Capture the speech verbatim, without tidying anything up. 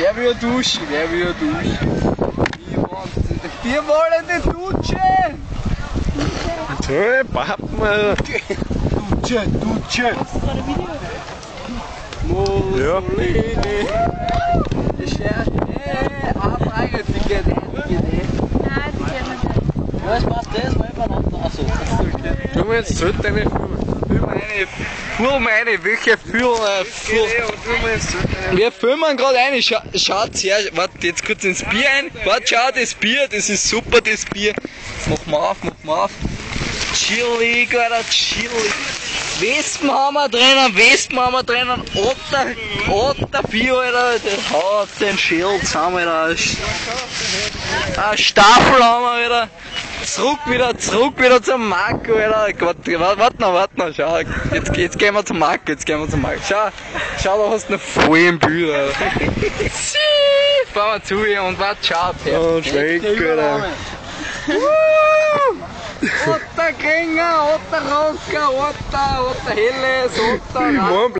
wer will duschen? Wer will duschen? Wir wollen nicht duschen! So, Pappen, Alter. Duschen, duschen! Hast du gerade ein Video? Mussolini! Ich werde abreigen, die geht Nein, die kennen wir. Was passt das? Mal übereinander. Achso. Tu mir jetzt zurück deine Filme. Film eine, welche Film? Äh, Film. Wir filmen gerade eine, Scha schaut her, warte jetzt kurz ins Bier ein, warte, schau das Bier, das ist super das Bier. Mach mal auf, mach mal auf. Chili, Alter, Chili. Wespen haben wir drinnen, Wespen haben wir drinnen, Otter, Otter Bier, Alter, das haut den Schild zusammen, Alter. Eine Staffel haben wir wieder. Zurück wieder, zurück wieder zum Marco, Alter. Warte, warte noch, warte noch, schau. Jetzt, jetzt gehen wir zum Marco, jetzt gehen wir zum Marco. Schau, schau, da hast du noch voll im Bild, Alter. Sieh, fahren wir zu hier und warte, schau. Oh, schwenk, Alter. Otter Kringer, Otter Rocker, Otter, Otter Helles, Otter...